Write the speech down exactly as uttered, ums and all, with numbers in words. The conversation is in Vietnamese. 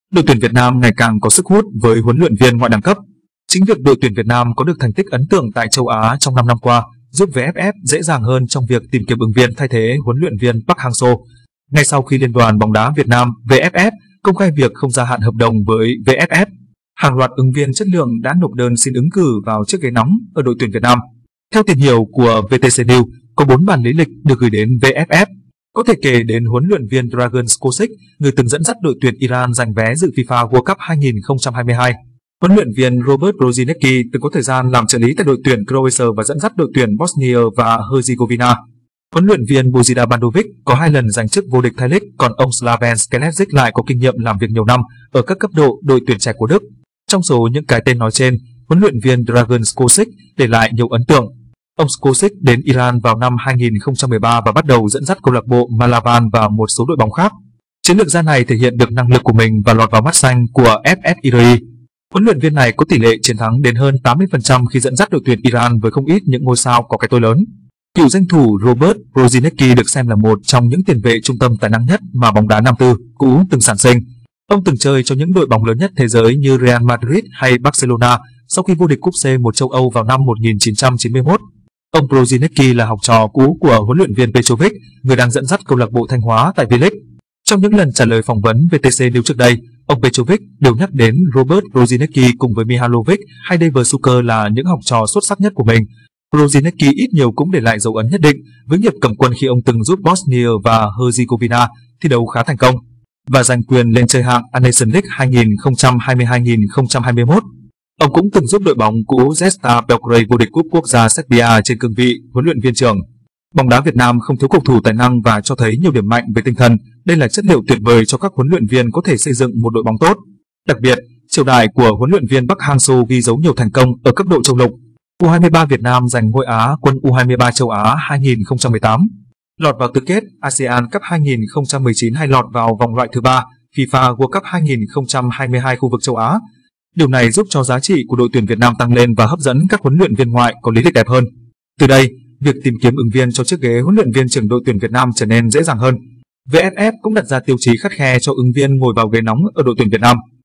Đội tuyển Việt Nam ngày càng có sức hút với huấn luyện viên ngoại đẳng cấp. Chính việc đội tuyển Việt Nam có được thành tích ấn tượng tại châu Á trong năm năm qua giúp vê ép ép dễ dàng hơn trong việc tìm kiếm ứng viên thay thế huấn luyện viên Park Hang-seo. Ngay sau khi Liên đoàn bóng đá Việt Nam vê ép ép công khai việc không gia hạn hợp đồng với vê ép ép, hàng loạt ứng viên chất lượng đã nộp đơn xin ứng cử vào chiếc ghế nóng ở đội tuyển Việt Nam. Theo tìm hiểu của vê tê xê News, có bốn bản lý lịch được gửi đến vê ép ép. Có thể kể đến huấn luyện viên Dragan Skocic, người từng dẫn dắt đội tuyển Iran giành vé dự FIFA World Cup hai không hai hai. Huấn luyện viên Robert Brozinski từng có thời gian làm trợ lý tại đội tuyển Croatia và dẫn dắt đội tuyển Bosnia và Herzegovina. Huấn luyện viên Bojida Bandovic có hai lần giành chức vô địch Thai League, còn ông Slaven Skelezic lại có kinh nghiệm làm việc nhiều năm ở các cấp độ đội tuyển trẻ của Đức. Trong số những cái tên nói trên, huấn luyện viên Dragan Skocic để lại nhiều ấn tượng. Ông Skocic đến Iran vào năm hai không một ba và bắt đầu dẫn dắt câu lạc bộ Malavan và một số đội bóng khác. Chiến lược gia này thể hiện được năng lực của mình và lọt vào mắt xanh của ép ét i rờ i. Huấn luyện viên này có tỷ lệ chiến thắng đến hơn tám mươi phần trăm khi dẫn dắt đội tuyển Iran với không ít những ngôi sao có cái tôi lớn. Cựu danh thủ Robert Brozinski được xem là một trong những tiền vệ trung tâm tài năng nhất mà bóng đá Nam Tư cũ từng sản sinh. Ông từng chơi cho những đội bóng lớn nhất thế giới như Real Madrid hay Barcelona sau khi vô địch cúp xê một châu Âu vào năm một nghìn chín trăm chín mươi mốt. Ông Brozinski là học trò cũ của huấn luyện viên Petrovic, người đang dẫn dắt câu lạc bộ Thanh Hóa tại V-League. Trong những lần trả lời phỏng vấn vê tê xê News trước đây, ông Petrovic đều nhắc đến Robert Brozinski cùng với Mihalovic hay Davor Suker là những học trò xuất sắc nhất của mình. Brozinski ít nhiều cũng để lại dấu ấn nhất định với nghiệp cầm quân khi ông từng giúp Bosnia và Herzegovina thi đấu khá thành công và giành quyền lên chơi hạng A Nations League hai không hai hai hai không hai mốt. Ông cũng từng giúp đội bóng cũ Zvezda Belgrade vô địch cúp quốc gia Serbia trên cương vị huấn luyện viên trưởng. Bóng đá Việt Nam không thiếu cầu thủ tài năng và cho thấy nhiều điểm mạnh về tinh thần. Đây là chất liệu tuyệt vời cho các huấn luyện viên có thể xây dựng một đội bóng tốt. Đặc biệt, triều đại của huấn luyện viên Park Hang-seo ghi dấu nhiều thành công ở cấp độ châu lục. u hai mươi ba Việt Nam giành ngôi Á quân u hai mươi ba châu Á hai không một tám, lọt vào tứ kết ASEAN Cup hai không một chín hay lọt vào vòng loại thứ ba FIFA World Cup hai không hai hai khu vực châu Á. Điều này giúp cho giá trị của đội tuyển Việt Nam tăng lên và hấp dẫn các huấn luyện viên ngoại có lý lịch đẹp hơn. Từ đây, việc tìm kiếm ứng viên cho chiếc ghế huấn luyện viên trưởng đội tuyển Việt Nam trở nên dễ dàng hơn. vê ép ép cũng đặt ra tiêu chí khắt khe cho ứng viên ngồi vào ghế nóng ở đội tuyển Việt Nam.